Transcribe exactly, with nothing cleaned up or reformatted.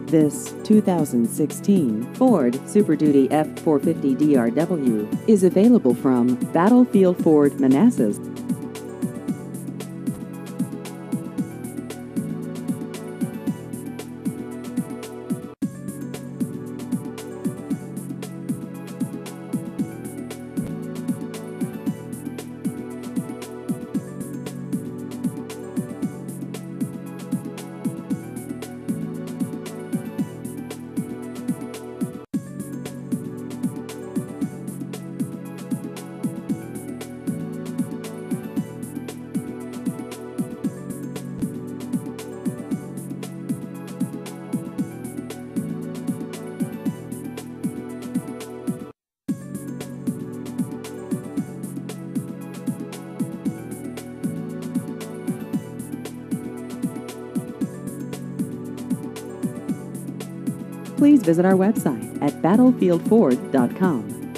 This two thousand sixteen Ford Super Duty F four fifty D R W is available from Battlefield Ford Manassas. Please visit our website at battlefield ford dot com.